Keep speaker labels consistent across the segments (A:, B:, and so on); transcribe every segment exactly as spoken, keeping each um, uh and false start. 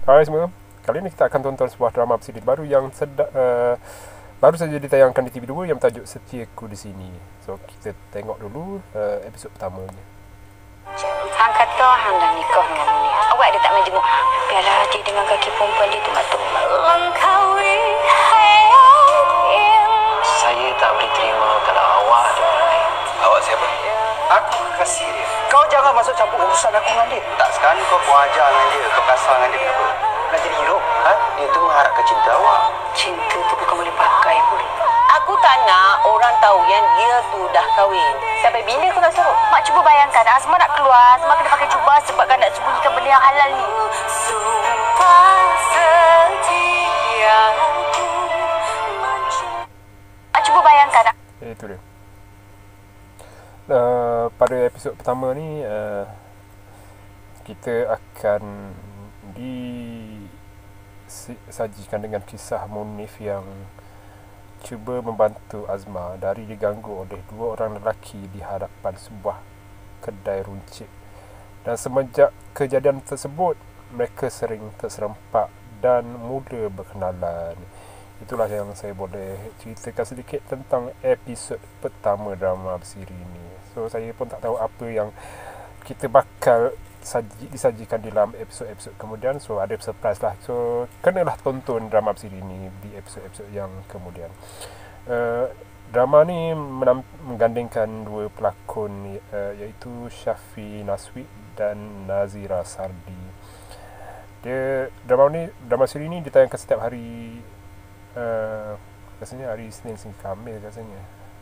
A: Hai semua, kali ini kita akan tonton sebuah drama bersiri baru yang sedap, uh, baru saja ditayangkan di T V dua yang tajuk Setiaku di Sini. So kita tengok dulu uh, episod pertamanya.
B: Hang kata hang dah nikah dengan Munir. Awak dia tak menjenguk hang. Biarlah dia dengan kaki perempuan dia tu matu.
C: Saya tak boleh terima kalau awak ada orang lain.
D: Awak siapa? Aku kasih dia. Kau jangan masuk campur urusan aku dengan dia.
C: Tak sekali kau puajar dengan dia, kau kasar dengan dia, kenapa?
D: Nak jadi hero?
C: Ha? Dia tu mengharapkan cinta awak.
B: Cinta tu bukan boleh pakai pun.
E: Aku tak nak orang tahu yang dia tu dah kahwin. Sampai bila aku nak suruh?
B: Mak cuba bayangkan Azma nak keluar, Azma kena pakai jubah sebab kan nak sembunyikan benda yang halal ni. Mak cuba bayangkan.
A: Itu dia. Uh, pada episod pertama ni uh, kita akan disajikan dengan kisah Munif yang cuba membantu Azma dari diganggu oleh dua orang lelaki di hadapan sebuah kedai runcit. Dan semenjak kejadian tersebut, mereka sering terserempak dan mula berkenalan. Itulah yang saya boleh ceritakan sedikit tentang episod pertama drama bersiri ini. So saya pun tak tahu apa yang kita bakal saji, disajikan dalam episod-episod kemudian. So ada surprise lah. So kenalah tonton drama bersiri ini di episod-episod yang kemudian. uh, Drama ni menam- menggandingkan dua pelakon, uh, iaitu Syafi Naswi dan Nazira Sardi. Dia drama ni drama siri ni ditayangkan setiap hari. Uh, rasanya hari Isnin hingga Khamis rasanya.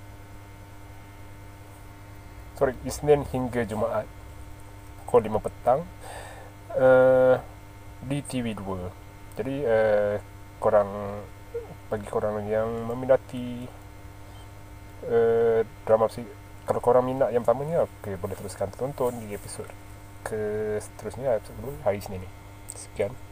A: Sorry, Isnin hingga Jumaat pukul lima petang uh, di T V dua. Jadi uh, korang, bagi korang yang meminati uh, drama si, kalau korang minat yang pertamanya, okay, boleh teruskan tonton di episod ke seterusnya, episod kedua hari Isnin ni. Sekian.